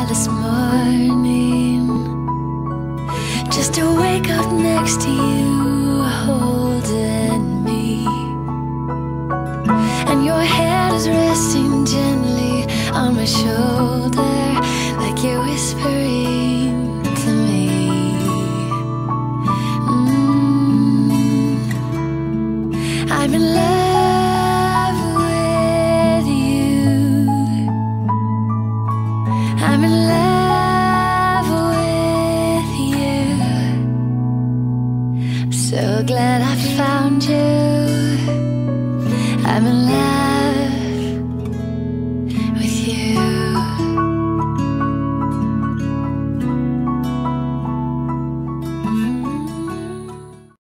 this morning, just to wake up next to you, holding me. And your head is resting gently on my shoulder, like you're whispering to me. I'm in love with you. I'm in love with you. So glad I found you. I'm in love.